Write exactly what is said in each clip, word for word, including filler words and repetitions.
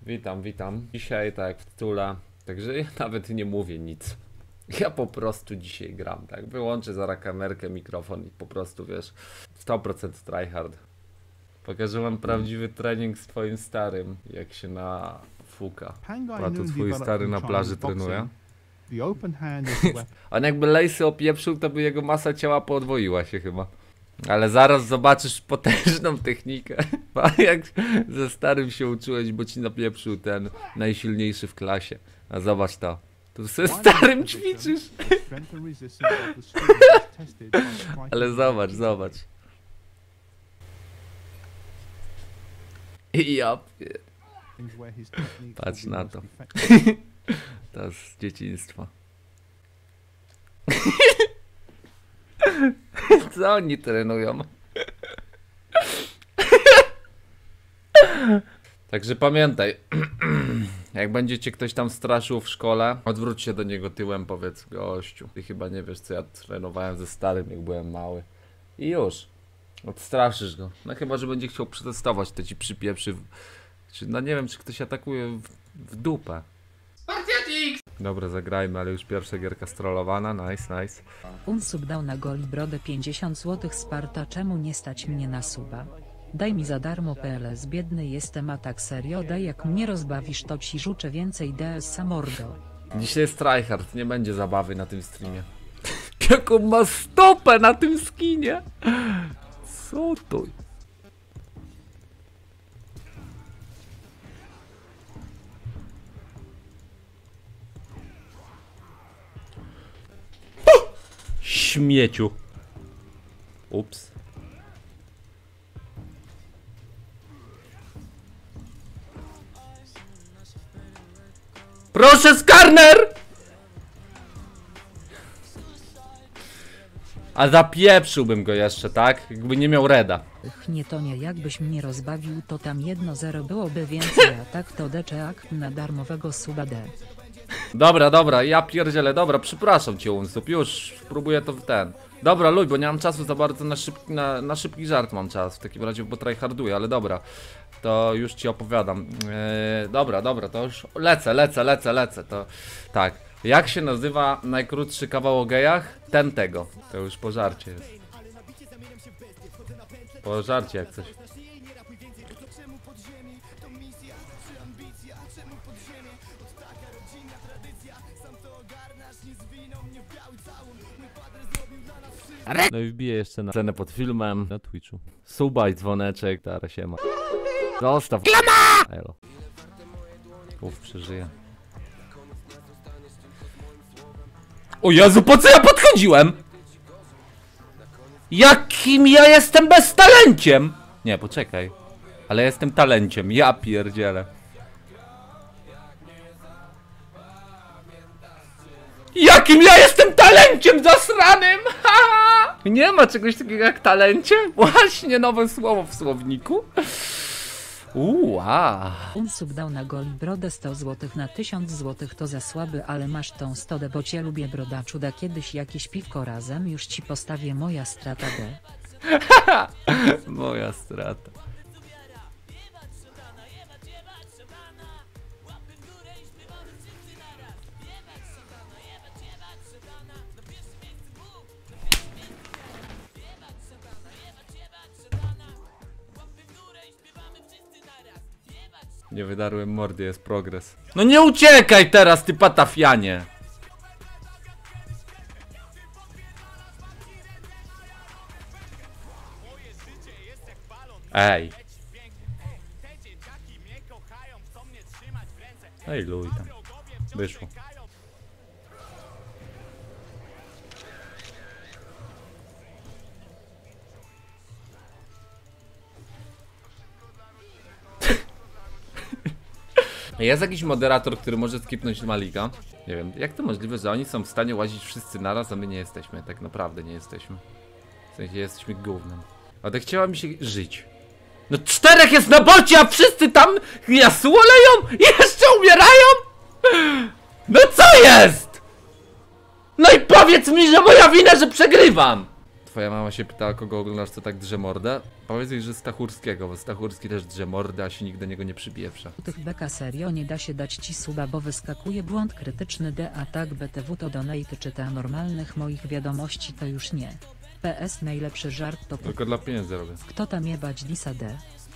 Witam, witam. Dzisiaj tak w tytule, także ja nawet nie mówię nic. Ja po prostu dzisiaj gram, tak? Wyłączę zaraz kamerkę, mikrofon i po prostu, wiesz, sto procent tryhard. Pokażę wam prawdziwy trening z twoim starym, jak się na fuka. A tu twój stary na plaży trenuje. On jakby lejsy opieprzył, to by jego masa ciała podwoiła się chyba. Ale zaraz zobaczysz potężną technikę. A jak ze starym się uczyłeś, bo ci napieprzył ten najsilniejszy w klasie. A zobacz to. Tu ze starym ćwiczysz. Ale zobacz, zobacz. I ja pier... Patrz na to. To z dzieciństwa. Co oni trenują? Także pamiętaj, jak będziecie ktoś tam straszył w szkole, odwróć się do niego tyłem, powiedz: gościu, ty chyba nie wiesz, co ja trenowałem ze starym, jak byłem mały. I już. Odstraszysz go. No chyba, że będzie chciał przetestować, to ci przypieprzy. Czy, no nie wiem, czy ktoś atakuje w, w dupę. Dobra, zagrajmy, ale już pierwsza gierka strollowana, nice, nice. Unsub dał na goli brodę pięćdziesiąt złotych. Sparta, czemu nie stać mnie na suba? Daj mi za darmo P L S, biedny jestem, a tak serio daj, jak mnie rozbawisz, to ci życzę więcej D S samordo. Dzisiaj jest tryhard, nie będzie zabawy na tym streamie. Jaką ma stopę na tym skinie? Co to? Śmieciu. Ups. Proszę, Skarner! A zapieprzyłbym go jeszcze, tak? Jakby nie miał reda. Ch, nie to nie, jakbyś mnie rozbawił, to tam jedno zero byłoby więcej, a tak to D czy akt na darmowego suba D. Dobra, dobra, ja pierdzielę, dobra, przepraszam cię, Unsub, już spróbuję to w ten. Dobra, luj, bo nie mam czasu za bardzo na szybki, na, na szybki żart mam czas, w takim razie, bo tryharduję, ale dobra. To już ci opowiadam. Eee, dobra, dobra, to już lecę, lecę, lecę, lecę, to tak. Jak się nazywa najkrótszy kawał o gejach? Ten tego. To już po żarcie jest. Po żarcie jak coś. No i wbiję jeszcze na scenę pod filmem na Twitchu. Suba i dzwoneczek, tara się ma. Zostaw. Elo. Uf, przeżyję. O Jezu, po co ja podchodziłem? Jakim ja jestem beztalenciem? Nie, poczekaj. Ale jestem talenciem, ja pierdzielę. Jakim ja jestem talenciem zasranym! Nie ma czegoś takiego jak talencie? Właśnie nowe słowo w słowniku. Uła. Unsub dał na goli brodę sto złotych, na tysiąc złotych to za słaby, ale masz tą stodę, bo cię lubię, brodaczu, da kiedyś jakieś piwko razem, już ci postawię, moja strata D. Moja strata. Nie wydarłem mordy, jest progres. No nie uciekaj teraz, ty patafianie! Ej! Ej, luj tam. Wyszło. Jest jakiś moderator, który może skipnąć Malika? Nie wiem, jak to możliwe, że oni są w stanie łazić wszyscy naraz, a my nie jesteśmy. Tak naprawdę nie jesteśmy. W sensie jesteśmy gównem. Ale chciała mi się żyć. No czterech jest na bocie, a wszyscy tam jasło leją i jeszcze umierają? No co jest? No i powiedz mi, że moja wina, że przegrywam! twoja mama się pytała, kogo oglądasz, co tak drze mordę? Powiedz jej, że Stachurskiego, bo Stachurski też drze mordę, a się nigdy do niego nie przybieprza. Tych beka serio nie da się dać ci suba, bo wyskakuje błąd krytyczny D, a tak B T W to donate czyta normalnych moich wiadomości to już nie. P S najlepszy żart to... Tylko dla pieniędzy robię. Kto tam jebać Disa D?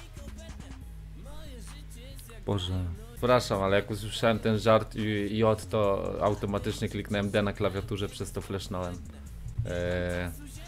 Boże. Przepraszam, ale jak usłyszałem ten żart i, i od to automatycznie kliknąłem D na klawiaturze, przez to flashnąłem. Eee...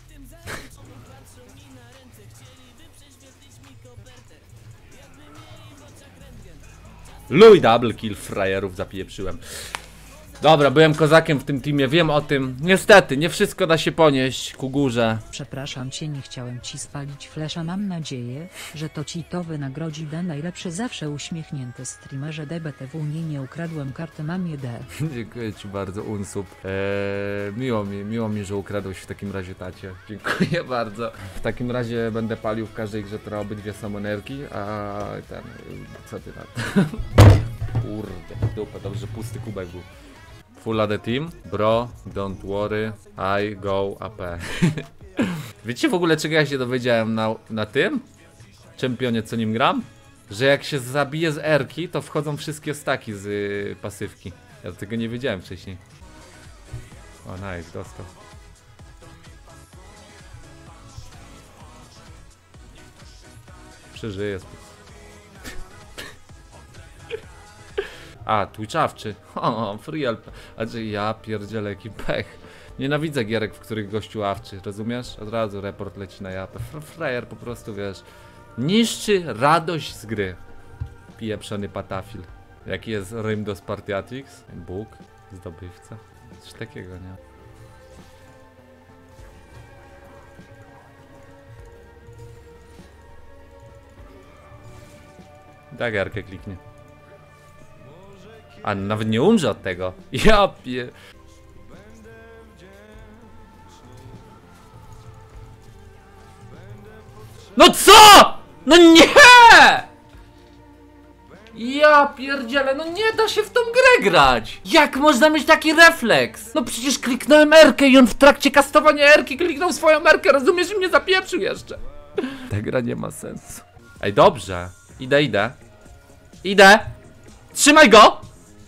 Luj double kill frajerów zapieprzyłem. Dobra, byłem kozakiem w tym teamie, wiem o tym. Niestety, nie wszystko da się ponieść ku górze. Przepraszam cię, nie chciałem ci spalić flesza, mam nadzieję, że to ci to wynagrodzi D. Najlepszy zawsze uśmiechnięty streamerze D B T W. Nie, nie ukradłem karty, mam je D. Dziękuję ci bardzo, Unsub. Eee, miło mi, miło mi, że ukradłeś w takim razie tacie. Dziękuję bardzo. W takim razie będę palił w każdej grze, która obydwie są energii, a ten... co ty na to? Kurde, dupa, dobrze, że pusty kubek był. Full A D team, bro, don't worry, I go A P. Wiecie w ogóle, czego ja się dowiedziałem na, na tym czempionie, co nim gram? Że jak się zabije z erki, to wchodzą wszystkie staki z y, pasywki. Ja tego nie wiedziałem wcześniej. O, nice, dostał. Przeżyję. A, twitchawczy. O, free L P. A że ja pierdzielę, jaki pech. Nienawidzę gierek, w których gościu awczy, rozumiesz? Od razu report leci na japę. Frajer po prostu, wiesz, niszczy radość z gry. Pieprzony patafil. Jaki jest rym do Spartiatix? Bóg, zdobywca. Coś takiego, nie? Tak, gierkę kliknie. A nawet nie umrze od tego. Ja pie... No co?! No nie! Ja pierdzielę, no nie da się w tą grę grać! Jak można mieć taki refleks? No przecież kliknąłem erkę i on w trakcie kastowania erki kliknął swoją erkę, rozumiesz, i mnie zapieprzył jeszcze. Ta gra nie ma sensu. Ej, dobrze. Idę, idę. Idę! Trzymaj go!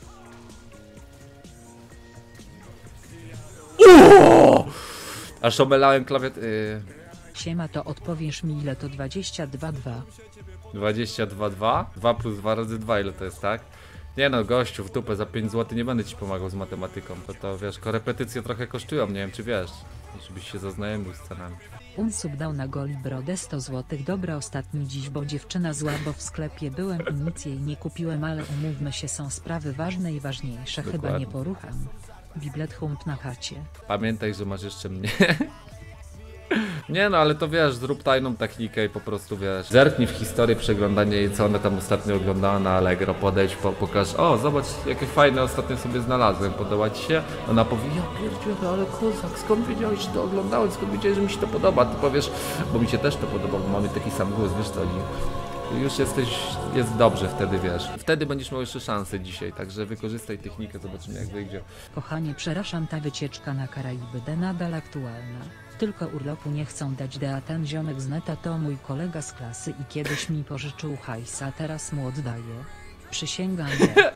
Uuuu! Aż omelałem klawiaturę. Yy. Siema, to odpowiesz mi, ile to dwadzieścia dwa dwa. dwadzieścia dwa dwa? dwa plus dwa razy dwa, ile to jest, tak? Nie no, gościu, w dupę za pięć złotych nie będę ci pomagał z matematyką. To to, wiesz, korepetycje trochę kosztują, nie wiem czy wiesz. Żebyś się zaznajomił z cenami. Unsub dał na goli brodę sto złotych. Dobra, ostatni dziś, bo dziewczyna zła, bo w sklepie byłem i nic jej nie kupiłem, ale umówmy się, są sprawy ważne i ważniejsze. Dokładnie. Chyba nie porucham. Biblet hump na chacie. Pamiętaj, że masz jeszcze mnie. Nie no, ale to wiesz, zrób tajną technikę i po prostu wiesz. Zerknij w historię przeglądania jej, co ona tam ostatnio oglądała na Allegro, podejdź, po, pokaż, o zobacz jakie fajne ostatnio sobie znalazłem, podoba ci się? Ona powie, ja pierdzielę, ale kozak, skąd wiedziałeś, że to oglądałem, skąd wiedziałeś, że mi się to podoba? Ty powiesz, bo mi się też to podoba, bo mamy taki sam głos, wiesz co, i już jesteś, jest dobrze wtedy, wiesz. Wtedy będziesz miał jeszcze szansę dzisiaj, także wykorzystaj technikę, zobaczymy jak wyjdzie. Kochanie, przepraszam, ta wycieczka na Karaiby D nadal aktualna. Tylko urlopu nie chcą dać D, a ten ziomek z neta to mój kolega z klasy i kiedyś mi pożyczył hajs, a teraz mu oddaję. Przysięgam, nie.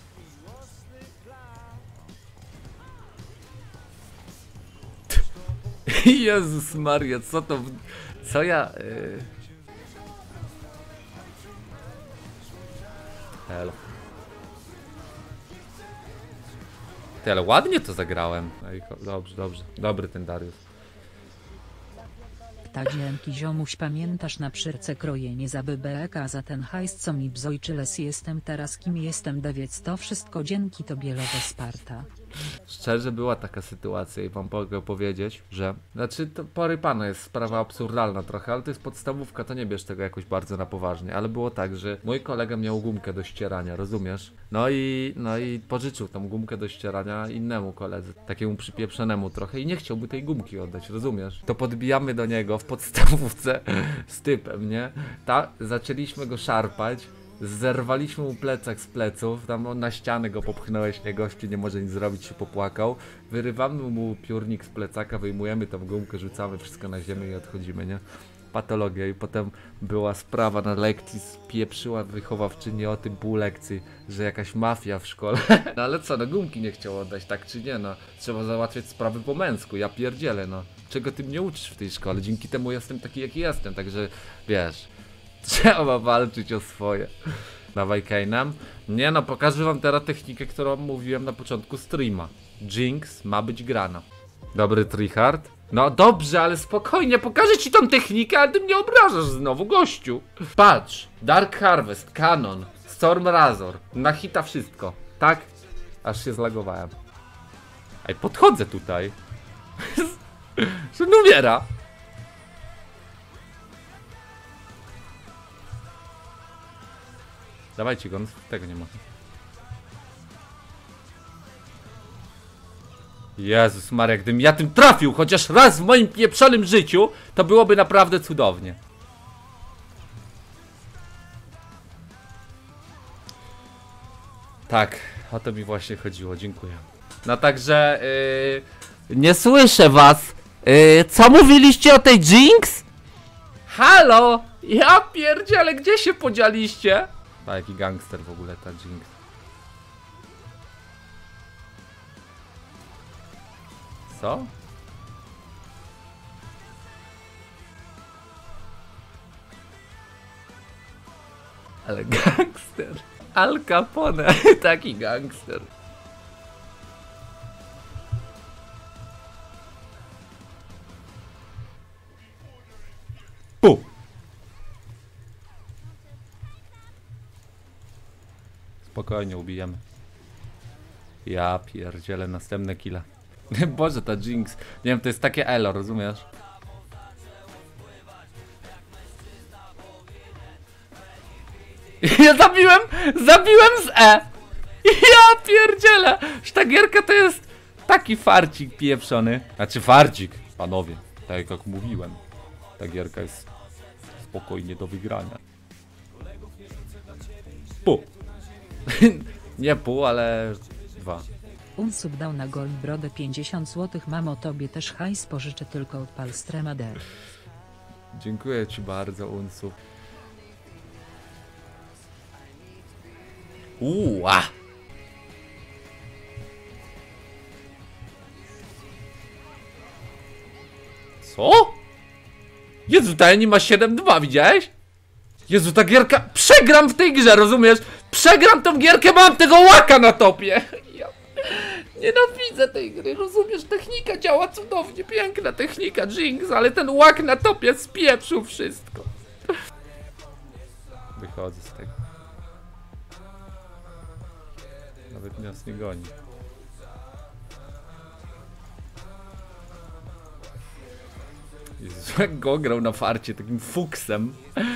Jezus Maria, co to... Co ja... Yy... Helo. Ty, ale ładnie to zagrałem. Ej, dobrze, dobrze. Dobry ten Dariusz. Ta dzięki ziomuś, pamiętasz na przyrce krojenie za B B K, za ten hajs co mi bzojczyles, jestem teraz kim jestem, dowiedz to wszystko dzięki tobie, lowe Sparta. Szczerze była taka sytuacja i wam mogę powiedzieć, że... Znaczy to porypana jest sprawa absurdalna trochę, ale to jest podstawówka, to nie bierz tego jakoś bardzo na poważnie. Ale było tak, że mój kolega miał gumkę do ścierania, rozumiesz? No i, no i pożyczył tą gumkę do ścierania innemu koledze, takiemu przypieprzonemu trochę i nie chciałby tej gumki oddać, rozumiesz? To podbijamy do niego w podstawówce z typem, nie? Ta, zaczęliśmy go szarpać. Zerwaliśmy mu plecak z pleców, tam na ścianę go popchnąłeś, nie, gościu nie może nic zrobić, się popłakał. Wyrywamy mu piórnik z plecaka, wyjmujemy tą gumkę, rzucamy wszystko na ziemię i odchodzimy, nie? Patologia. I potem była sprawa na lekcji, spieprzyła wychowawczyni o tym pół lekcji, że jakaś mafia w szkole. No ale co, no gumki nie chciał oddać, tak czy nie, no. Trzeba załatwiać sprawy po męsku, ja pierdzielę, no. Czego ty mnie uczysz w tej szkole? Dzięki temu jestem taki, jaki jestem, także wiesz, trzeba walczyć o swoje. Dawaj Kane'em. Nie no, pokażę wam teraz technikę, którą mówiłem na początku streama. Jinx ma być grana. Dobry tryhard? No dobrze, ale spokojnie, pokażę ci tą technikę, ale ty mnie obrażasz znowu, gościu. Patrz, Dark Harvest, Canon, Storm Razor, na hita wszystko, tak? Aż się zlagowałem. Ej, podchodzę tutaj. Że numiera. Dawajcie go, no, tego nie ma. Jezus Maria, gdybym ja tym trafił chociaż raz w moim pieprzonym życiu, to byłoby naprawdę cudownie. Tak, o to mi właśnie chodziło, dziękuję. No także, yy, nie słyszę was. Yy, co mówiliście o tej Jinx? Halo? Ja pierdzielę, gdzie się podzieliście? A jaki gangster w ogóle ta Jinx. Co? Ale gangster. Al Capone, taki gangster. Pu! Spokojnie ubijemy. Ja pierdzielę, następne killa. Boże, ta Jinx. Nie wiem, to jest takie elo, rozumiesz? Ja zabiłem! Zabiłem z E! Ja pierdzielę! Ta gierka to jest taki farcik pieprzony. Znaczy farcik, panowie. Tak jak mówiłem. Ta gierka jest spokojnie do wygrania. Pół. Nie pół, ale dwa. Unsub dał na goli brodę pięćdziesiąt złotych. Mamo, tobie też hajs pożyczę, tylko odpal strema D. Dziękuję ci bardzo, Unsub. Uła! Co? Jezu, ta Eni ma siedem dwa, widziałeś? Jezu, ta gierka... Przegram w tej grze, rozumiesz? Przegram tą gierkę, mam tego łaka na topie! Ja... Nienawidzę tej gry, rozumiesz? Technika działa cudownie, piękna technika Jinx, ale ten łak na topie spieprzył wszystko. Wychodzę z tego. Nawet nas nie goni. Jezus, jak go grał na farcie takim fuksem.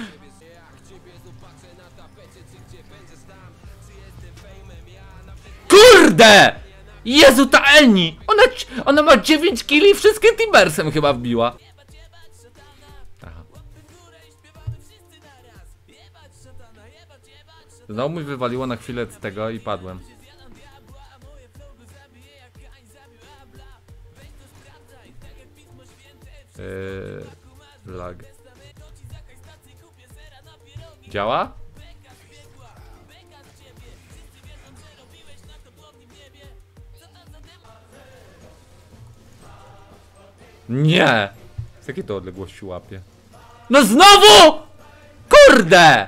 Kurde! Jezu, ta Eni! Ona, ona ma dziewięć killi i wszystkie Timbersem chyba wbiła. Aha. Znowu mi wywaliło na chwilę z tego i padłem. Yy, lag. Działa? Nie! Z jakiej to odległości łapie? No znowu! Kurde!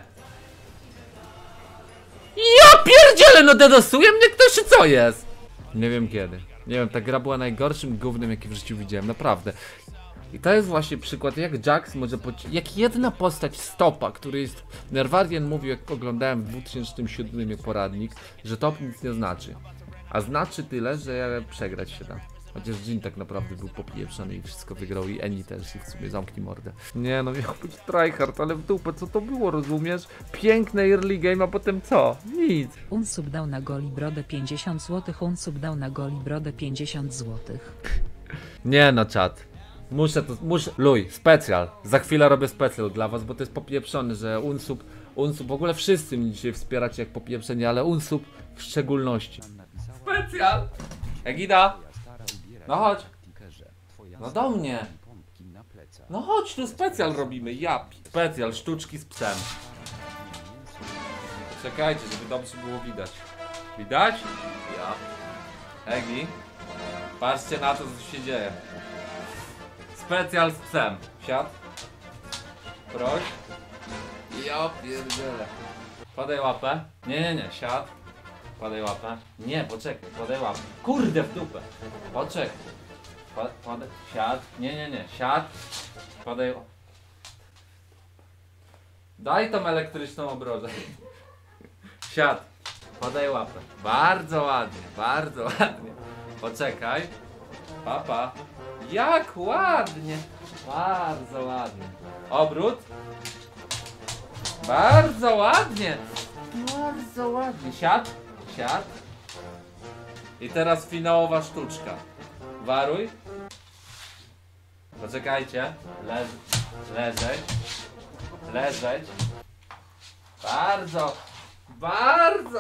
Ja pierdzielę, no dedosuje mnie ktoś, czy co jest? Nie wiem kiedy. Nie wiem, ta gra była najgorszym gównem, jaki w życiu widziałem, naprawdę. I to jest właśnie przykład, jak Jax może poci- jak jedna postać stopa, który jest... Nerwarian mówił, jak oglądałem w dwa tysiące siódmym poradnik, że top nic nie znaczy. A znaczy tyle, że przegrać się da. Chociaż Jhin tak naprawdę był popieprzony i wszystko wygrał, i Eni też, i w sumie zamknij mordę. Nie no, miał być tryhard, ale w dupę, co to było, rozumiesz? Piękne early game, a potem co? Nic. Unsub dał na goli brodę pięćdziesiąt złotych. Unsub dał na goli brodę pięćdziesiąt złotych. Nie no, czat. Muszę to, muszę, luj, specjal. Za chwilę robię specjal dla was, bo to jest popieprzony, że Unsub Unsub, w ogóle wszyscy mnie dzisiaj wspieracie jak popieprzenie, ale Unsub w szczególności. Specjal! Egida! No chodź! No do mnie! No chodź, tu specjal robimy, ja. Specjal, sztuczki z psem. Czekajcie, żeby dobrze było widać. Widać? Ja. Egi. Patrzcie na to, co się dzieje. Specjal z psem. Siad. Proś. Ja pierdzielę. Podaj łapę. Nie, nie, nie, siad. Podaj łapę. Nie, poczekaj, podaj łapę. Kurde w dupę. Poczekaj. Pa, podaj, siad. Nie, nie, nie, siad. Podaj. Daj tą elektryczną obrożę. Siad. Podaj łapę. Bardzo ładnie, bardzo ładnie. Poczekaj. Papa. Jak ładnie. Bardzo ładnie. Obrót. Bardzo ładnie. Bardzo ładnie. Siad. Siad. I teraz finałowa sztuczka. Waruj. Poczekajcie. Leż leżeć. Leżeć. Bardzo. Bardzo.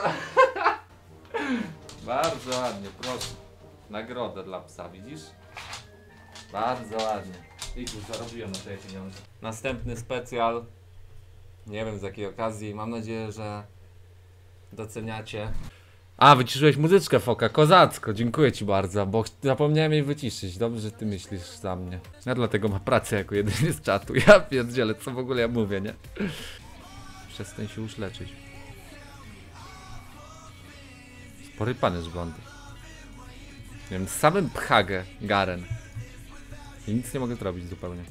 Bardzo ładnie, proszę. Nagrodę dla psa, widzisz? Bardzo ładnie. I już zarobiłem na te pieniądze. Następny specjal. Nie wiem z jakiej okazji. Mam nadzieję, że doceniacie. A, wyciszyłeś muzyczkę, Foka. Kozacko, dziękuję ci bardzo, bo zapomniałem jej wyciszyć. Dobrze, że ty myślisz za mnie. Ja dlatego mam pracę jako jedyny z czatu. Ja pierdzielę, co w ogóle ja mówię, nie? Przestań się już leczyć. Spory pan jest blondy. Nie wiem, z samym pchagę Garen. I nic nie mogę zrobić zupełnie.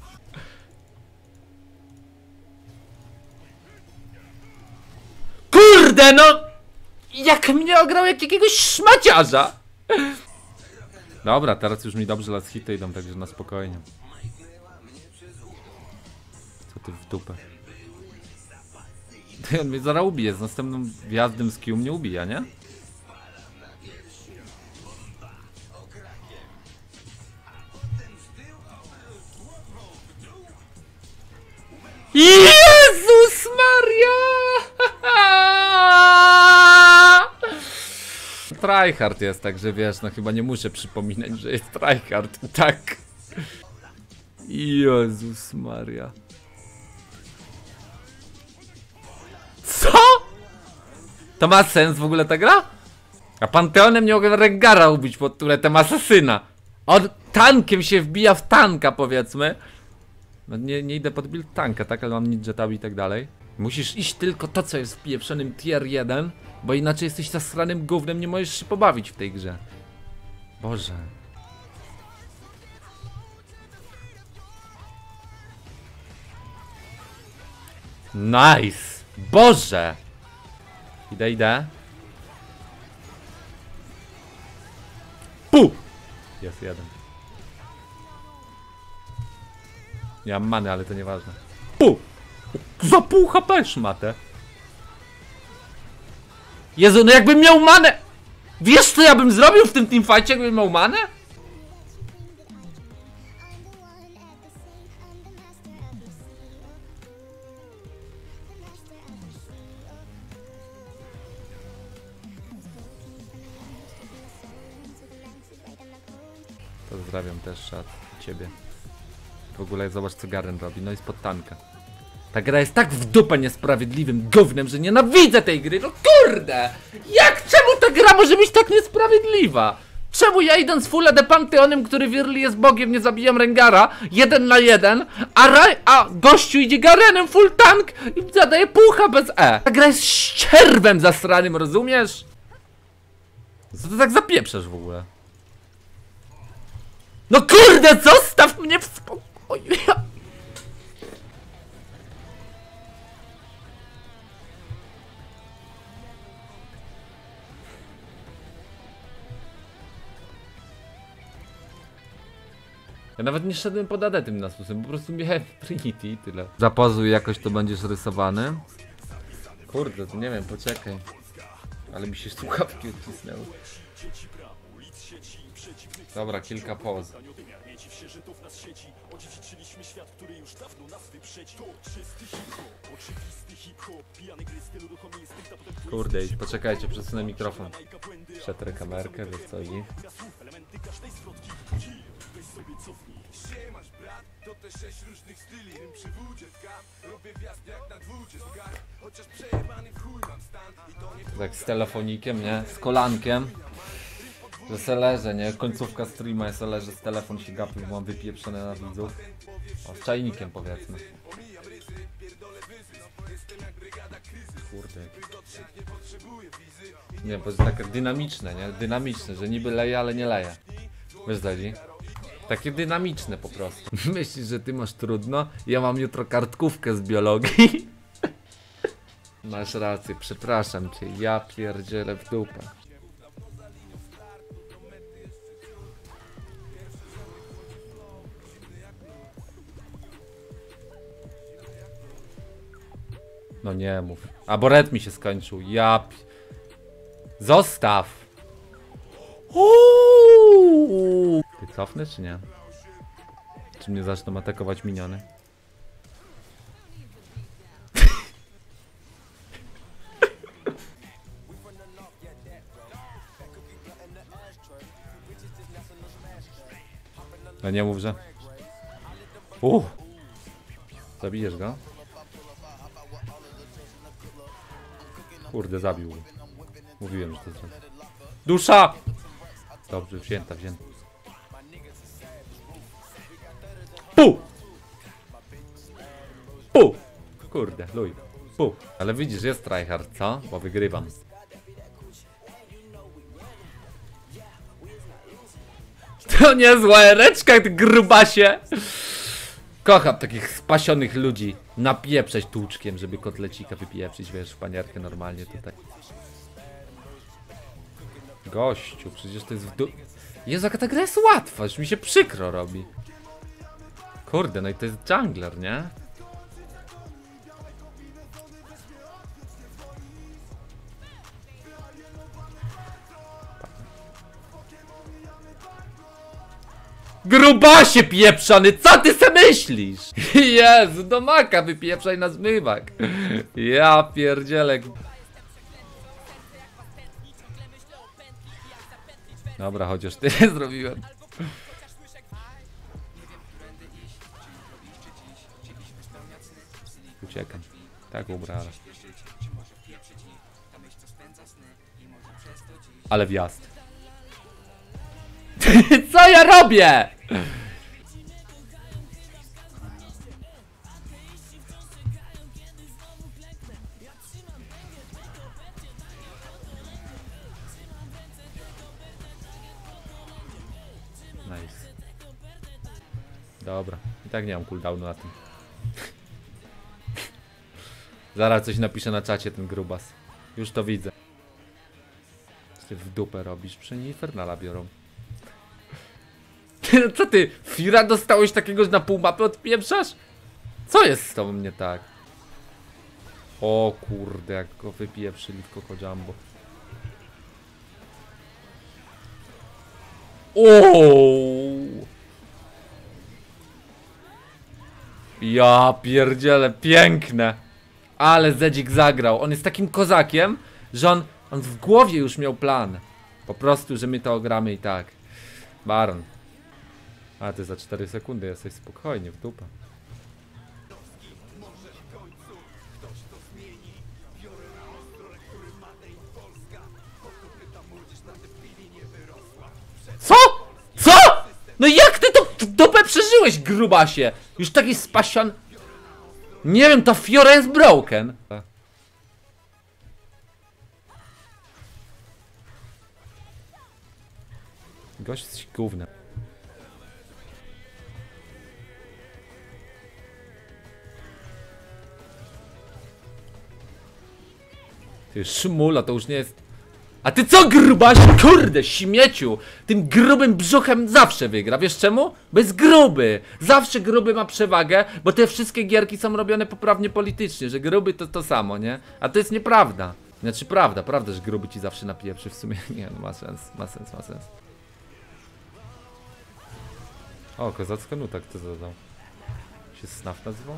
Kurde no! Jak mnie ograł jak jakiegoś szmaciarza! Dobra, teraz już mi dobrze las hity idą, także na spokojnie. Co ty w dupę? On mnie zaraz ubije, z następnym wjazdem z Q mnie ubija, nie? Jezus Maria! Tryhard jest, także wiesz, no chyba nie muszę przypominać, że jest tryhard, tak. Jezus Maria. Co? To ma sens w ogóle ta gra? A Panteonem nie mogę Rengara ubić pod turetem asasyna. On tankiem się wbija w tanka, powiedzmy. No nie, nie idę pod build tanka, tak? Ale mam ninjetabi i tak dalej. Musisz iść tylko to, co jest w pieprzonym tier jeden, bo inaczej jesteś zasranym gównem, nie możesz się pobawić w tej grze. Boże. Nice! Boże! Idę, idę. Pu! Jest jeden. Nie mam many, ale to nieważne. Pu! Za pół H P szmatę. Jezu, no jakbym miał manę! Wiesz co ja bym zrobił w tym teamfightie, jakbym miał manę? Pozdrawiam też czat, ciebie. W ogóle zobacz co Garen robi, no i spod tanka. Ta gra jest tak w dupę niesprawiedliwym gównem, że nienawidzę tej gry, no kurde! Jak, czemu ta gra może być tak niesprawiedliwa? Czemu ja idąc full A D Panteonem, który wierli jest bogiem, nie zabijam Rengara, jeden na jeden, a, Raj, a gościu idzie Garenem full tank i zadaje pucha bez E. Ta gra jest ścierwem zasranym, rozumiesz? Co ty tak zapieprzasz w ogóle? No kurde, zostaw mnie w spokoju! Ja nawet nie szedłem pod A D tym nasusem, po prostu miałem Trinity i tyle. Zapozuj, jakoś to będziesz rysowany. Kurde, to nie wiem, poczekaj. Ale mi się słuchawki odcisnęły. Dobra, kilka poz. Kurde, poczekajcie, przesunę mikrofon. Przetrę kamerkę, wiesz co i... Tak z telefonikiem, nie? Z kolankiem. Że se leżę, nie? Końcówka streama, ja se leżę z telefon się gapi, bo mam wypieprzone na widzów. O, z czajnikiem powiedzmy. Kurde. Nie, bo jest takie dynamiczne, nie? Dynamiczne, że niby leje, ale nie leje. Wiesz, Deli? Takie dynamiczne po prostu. Myślisz, że ty masz trudno? Ja mam jutro kartkówkę z biologii. Masz rację, przepraszam cię, ja pierdzielę w dupę. No nie mów. Aboret mi się skończył, ja pi... Zostaw! Uuu. Ty cofnę czy nie? Czy mnie zaczną atakować miniony? No nie mów, że... Uuu. Zabijesz go? Kurde, zabił. Mówiłem, że to jest... Dusza! Dobrze, wzięta, wzięta. Pu! Pu! Kurde, luj. Pu! Ale widzisz, jest tryhard, co? Bo wygrywam. To niezła ereczka, ty grubasie! Kocham takich spasionych ludzi. Napieprzeć tłuczkiem, żeby kotlecika wypieprzyć, wiesz, w panierkę normalnie tutaj. Gościu, przecież to jest w dół. Jezu, jaka ta gra jest łatwa, już mi się przykro robi. Kurde, no i to jest jungler, nie? Grubasie pieprzony, co ty se myślisz? Jezu, do maka wypieprzaj na zmywak. Ja pierdzielę. Dobra, chociaż ty zrobiłem. Uciekam. Tak ubrałem. Ale wjazd. Co ja robię? Nice. Dobra, i tak nie mam cooldownu na tym. Zaraz coś napiszę na czacie ten grubas. Już to widzę. Co ty w dupę robisz? Przynajmniej Infernala biorą. Co ty? Fira dostałeś takiego, że na pół mapy odpieprzasz? Co jest z tobą nie tak? O kurde, jak go wypieprzyli w Coco Jumbo. Ooo! Ja pierdzielę, piękne! Ale Zedzik zagrał. On jest takim kozakiem, że on, on w głowie już miał plan. Po prostu, że my to ogramy i tak. Baron. A ty za cztery sekundy jesteś spokojnie, w dupę. Co? Co? No jak ty to w dupę przeżyłeś, grubasie? Już taki spasion... Nie wiem, ta Fiora jest broken. Gość jest gównem. Ty szmula, to już nie jest... A ty co, grubaś? Kurde, śmieciu! Tym grubym brzuchem zawsze wygra. Wiesz czemu? Bo jest gruby. Zawsze gruby ma przewagę, bo te wszystkie gierki są robione poprawnie politycznie, że gruby to to samo, nie? A to jest nieprawda. Znaczy prawda, prawda, że gruby ci zawsze napieprzy w sumie. Nie, no ma sens, ma sens, ma sens. O, kozacka nuta kto zadał. Się snaf nazywał?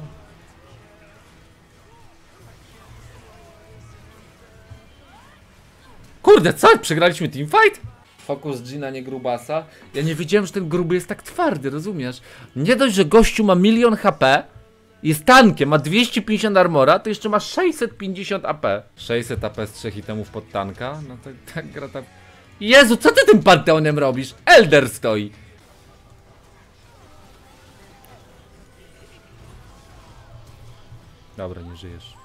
Kurde, co? Przegraliśmy teamfight? Fokus Gina, nie grubasa. Ja nie wiedziałem, że ten gruby jest tak twardy, rozumiesz? Nie dość, że gościu ma milion H P, jest tankiem, ma dwieście pięćdziesiąt armora, to jeszcze ma sześćset pięćdziesiąt A P. sześćset A P z trzech itemów pod tanka? No to tak gra tak... Jezu, co ty tym Panteonem robisz? Elder stoi. Dobra, nie żyjesz.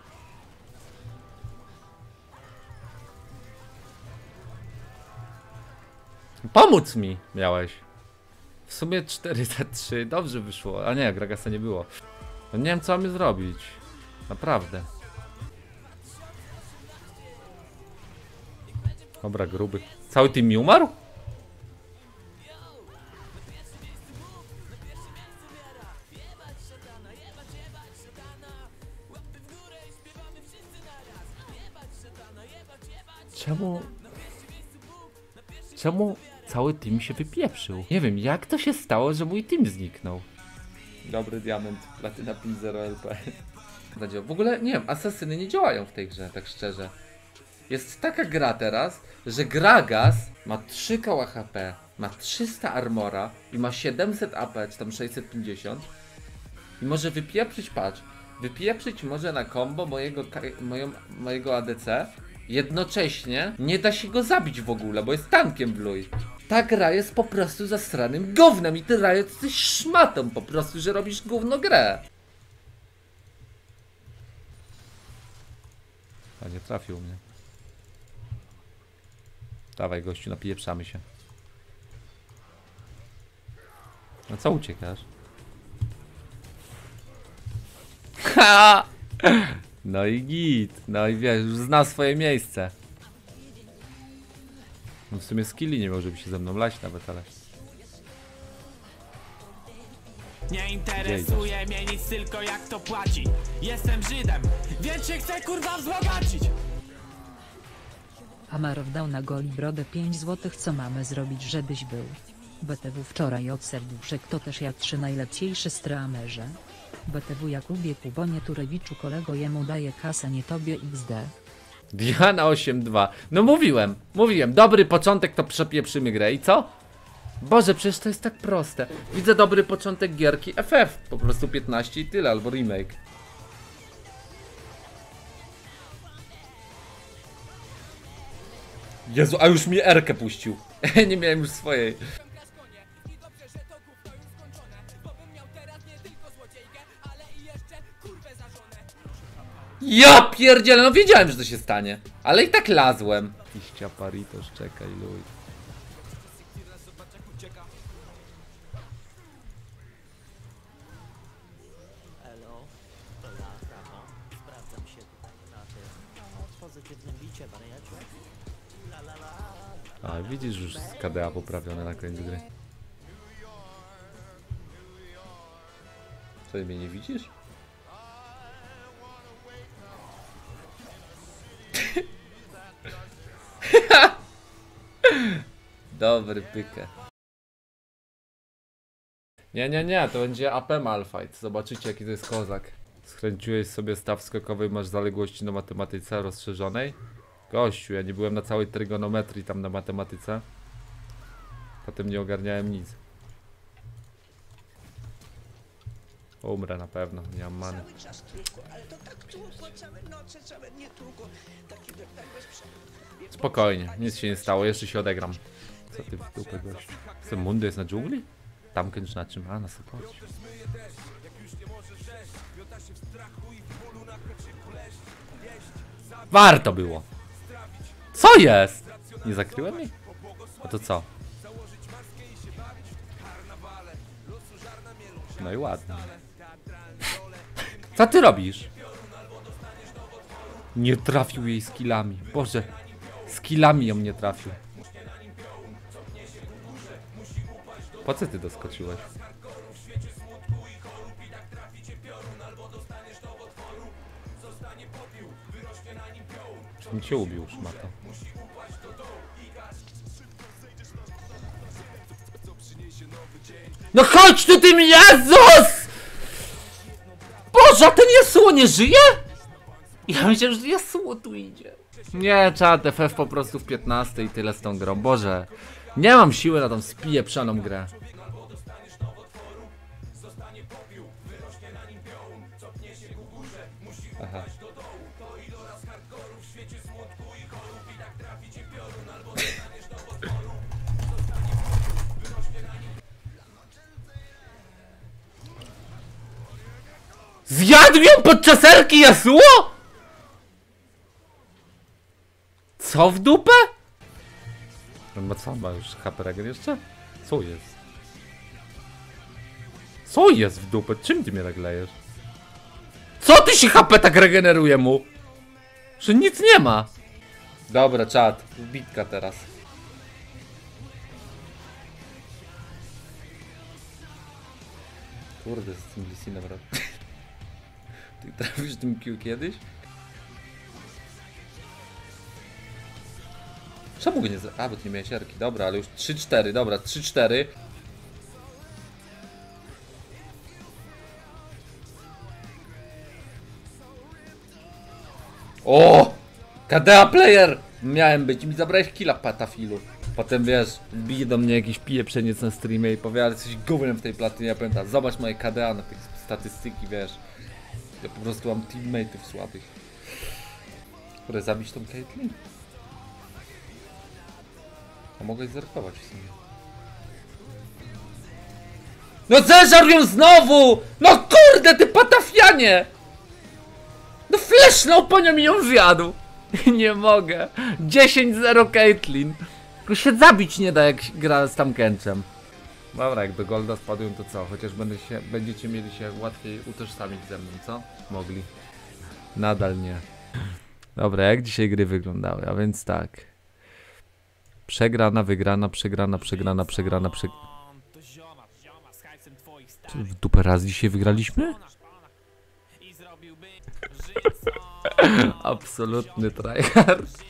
Pomóc mi miałeś. W sumie cztery za trzy, dobrze wyszło. A nie, Gragasa nie było. No nie wiem co mamy zrobić. Naprawdę. Dobra, gruby. Cały team mi umarł? Czemu... Czemu cały team się wypieprzył? Nie wiem, jak to się stało, że mój team zniknął. Dobry diament, platyna pięć zero L P. W ogóle, nie wiem, asasyny nie działają w tej grze, tak szczerze. Jest taka gra teraz, że Gragas ma trzy koła H P, ma trzysta armora i ma siedemset A P, czy tam sześćset pięćdziesiąt. I może wypieprzyć, patrz, wypieprzyć może na combo mojego, moją, mojego A D C. Jednocześnie nie da się go zabić w ogóle, bo jest tankiem w luj. Ta gra jest po prostu zasranym gównem i ty Riot jesteś szmatą po prostu, że robisz gówno grę. A nie trafił mnie. Dawaj gościu, napieprzamy się. No co uciekasz? Ha! No i git, no i wiesz, już zna swoje miejsce. No w sumie skilli nie miał, żeby się ze mną lać nawet, ale... Nie interesuje mnie nic, tylko jak to płaci. Jestem Żydem, więc się chcę kurwa wzbogacić. Amarow dał na goli brodę pięć złotych. Co mamy zrobić, żebyś był? B T W wczoraj od serduszek to też jak trzy najlepciejszy streamerze. B T W Jakubie Kubonie Turewiczu kolego jemu daje kasę, nie tobie X D. Diana osiem dwa. No mówiłem, mówiłem, dobry początek to przepieprzymy grę i co? Boże, przecież to jest tak proste. Widzę dobry początek gierki F F, po prostu piętnaście i tyle, albo remake. Jezu, a już mi R-kę puścił. Nie miałem już swojej. Ja pierdzielę, no wiedziałem, że to się stanie. Ale i tak lazłem. Iścia Paritos, czekaj, luj. Elo, to ja, Rafał. Sprawdzam się tutaj na tym o, pozytywnym bicie, wariacie. La la la. A widzisz, już z K D A poprawione na koniec gry. Co, mnie nie widzisz? Dobry pykę. Nie, nie, nie, to będzie A P Malfight. Zobaczycie jaki to jest kozak. Skręciłeś sobie staw skokowy, masz zaległości na matematyce rozszerzonej. Gościu, ja nie byłem na całej trygonometrii tam na matematyce. Potem nie ogarniałem nic. Umrę na pewno, nie mam many. Spokojnie, nic się nie stało, jeszcze się odegram. Co ty w dupę gościu? Co, Mundo jest na dżungli? Tamkęcz na czym? A, na supporcie. Warto było! Co jest? Nie zakryłem jej? A to co? No i ładnie. Co ty robisz? Nie trafił jej skillami. Boże, skillami ją nie trafił. Po co ty doskoczyłeś? Czym cię ubił, szmato? No chodź tu tym Jezus! Boże, a ten Yasuo nie żyje? Ja myślałem, że Yasuo tu idzie. Nie, czad, F F po prostu w piętnastej i tyle z tą grą. Boże, nie mam siły na tą spieprzoną grę. Aha. Zjadł ją podczas erki Yasuo? Co w dupę? No co, ma już H P regen jeszcze? Co jest? Co jest w dupę? Czym ty mnie tak lejesz? Co ty się H P tak regeneruje mu? Że nic nie ma. Dobra, czat. Bitka teraz. Kurde, z tym Lisinem rad. Ty trafisz tym Q kiedyś? Czemu go nie z... A, bo ty nie miałeś erki. Dobra, ale już trzy cztery. Dobra, trzy cztery. O! K D A player! Miałem być i mi zabrałeś killa, patafilu. Potem wiesz, bije do mnie jakiś pieprzeniec na streamie i powie, ale jesteś gównem w tej platynie. Ja powiem tak, zobacz moje K D A na tych statystyki, wiesz. Ja po prostu mam teammateów słabych. Które zabić tą Caitlyn? A mogę zerkować w sumie. No zeżar ją znowu! No kurde, ty patafianie! No flesznął po nią i ją zjadł. Nie mogę. dziesięć zero Caitlyn. Tylko się zabić nie da, jak gra z Tamkenczem. Dobra, jakby golda spadłem, to co? Chociaż będę się, będziecie mieli się łatwiej utożsamić ze mną, co? Mogli. Nadal nie. Dobra, jak dzisiaj gry wyglądały? A więc tak. Przegrana, wygrana, przegrana, przegrana, przegrana, przegrana. Czy w dupę raz dzisiaj wygraliśmy? Absolutny tryhard.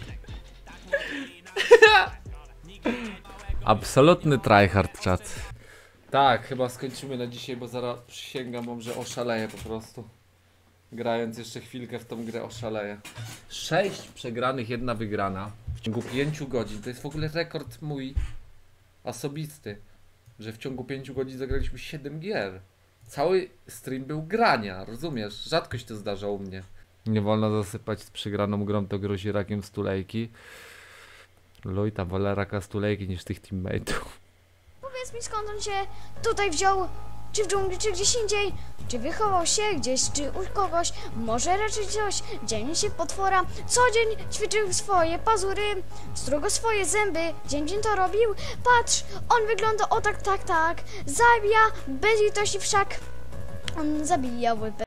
Absolutny tryhard, czat. Tak, chyba skończymy na dzisiaj, bo zaraz przysięgam wam, że oszaleję po prostu. Grając jeszcze chwilkę w tą grę oszaleję. Sześć przegranych, jedna wygrana. W ciągu pięciu godzin. To jest w ogóle rekord mój osobisty. Że w ciągu pięciu godzin zagraliśmy siedem gier. Cały stream był grania, rozumiesz? Rzadko się to zdarza u mnie. Nie wolno zasypać z przegraną grą, to grozi rakiem stulejki. Luj, tam wolę raka stulejki niż tych teammateów. Powiedz mi, skąd on się tutaj wziął? Czy w dżungli, czy gdzieś indziej? Czy wychował się gdzieś, czy u kogoś? Może raczej coś? Dzień się potwora. Co dzień ćwiczył swoje pazury, strugo swoje zęby. Dzień dzień to robił. Patrz, on wygląda o tak, tak, tak. Zabija bez litości wszak. On zabija łypę.